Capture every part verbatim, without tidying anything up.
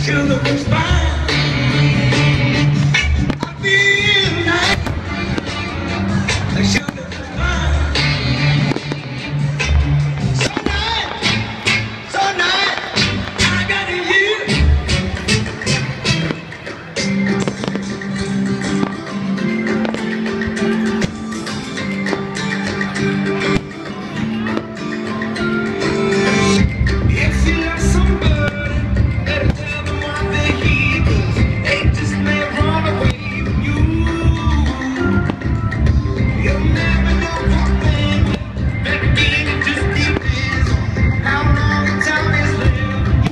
sugar was fine. I feel like the sugar was fine. So nice, so nice, I got you. If you love somebody, better tell them what they hear, 'cause they just may run away from you. You'll never know what they will. Maybe it just depends on how long the time is left.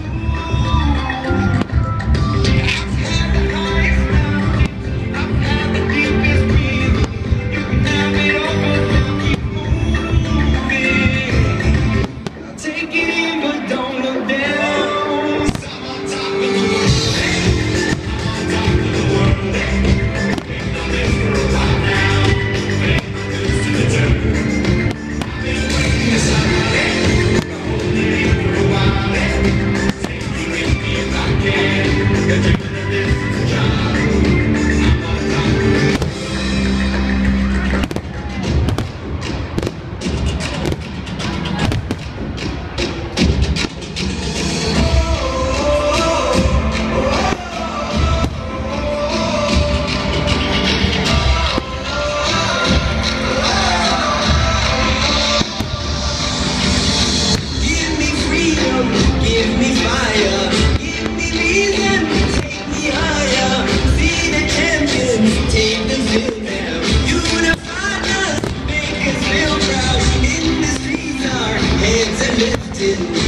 I've had the highest mountain, I've had the deepest river. You can have it all, but don't keep moving. Take it in, but don't look down. I'm on top of the world. I'm on top of the world. Been on this for a while now. Paying my dues to the temple. I've been waiting to sign my name. I'm holding it for a while. Take me with me if I can. You're dreaming of this job. I'm on top of the world. Give me freedom, give me fire, give me reason, take me higher. See the champions, take the field now. Unify us, make us feel proud. In the streets our heads are lifted.